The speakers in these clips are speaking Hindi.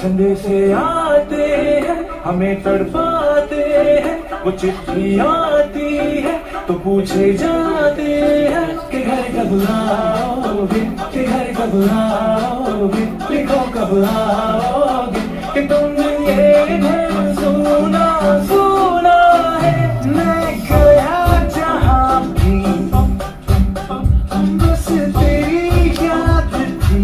संदेशे आते हैं, हमें तड़पाते हैं, वो चिट्ठी आती है तो पूछे जाते हैं कि घर कब आओगे, कि घर कब आओगे, लिखो कब आओगे, कि तुमने ये घर सुना सुना है। मैं गया जहाँ भी बस तेरी याद थी,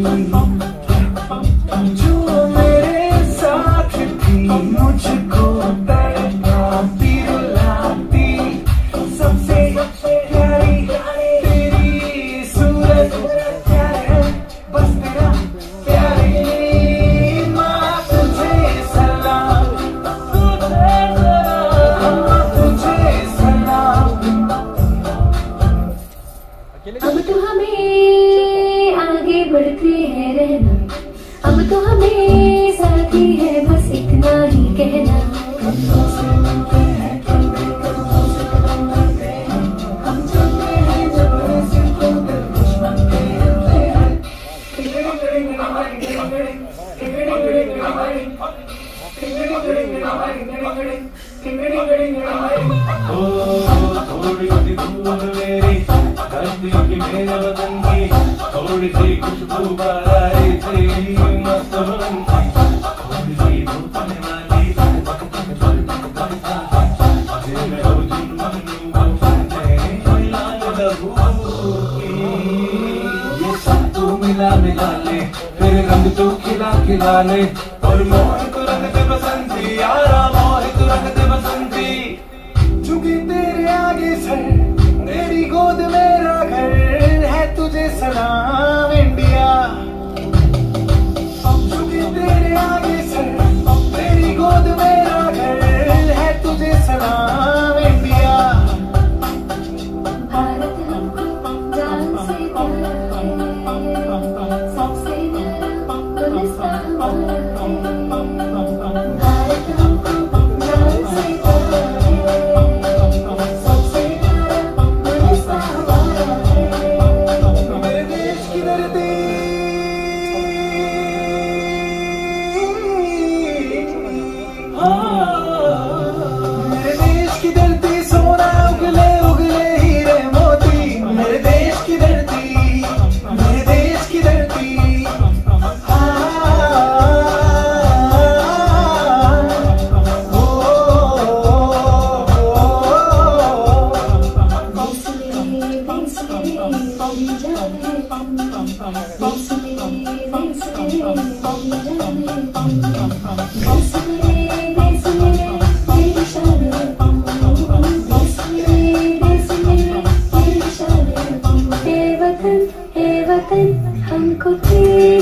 जो मेरे साथ थी, मुझको तड़पाती रुलाती, सबसे प्यारी तेरी सूरत है, बस तेरा प्यारी माँ, तुझे सलाम, तुझे सलाम। अब तो हमें आगे बढ़ते हैं रहना, अब तो हमें साथी है बस इतना ही कहना। हम चलते हैं जब ऐसे तो दिल दुश्मन कहते हैं। थोड़ी सी धूल मेरी धरती की, मेरे वतन की, थोड़ी सी खुशबू बहारे तेरी मस्त मन की, थोड़ी सी धूपने वाली ये सब तू मिला मिला ले, फिर रंग तू खिला खिला ले, और मोहित रंग दे बसंती यारा, मोहित रंग दे बसंती। झुकी तेरे आगे सर, तेरी गोद मेरा घर है, तुझे सलाम इंडिया। झुकी तेरे आगे सर, तेरी गोद मेरा घर है, तुझे सलाम इंडिया। भारत हमको जान से प्यारा है, सबसे प्यारा गुलिस्तान हमारा है। भारत हमको जान से प्यारा है, सबसे प्यारा गुलिस्तान हमारा है। मेरे देश की धरती, मेरे देश की धरती, सोना उगले उगले हीरे मोती, मेरे देश की धरती, मेरे देश की धरती। हे वतन हमको तेरे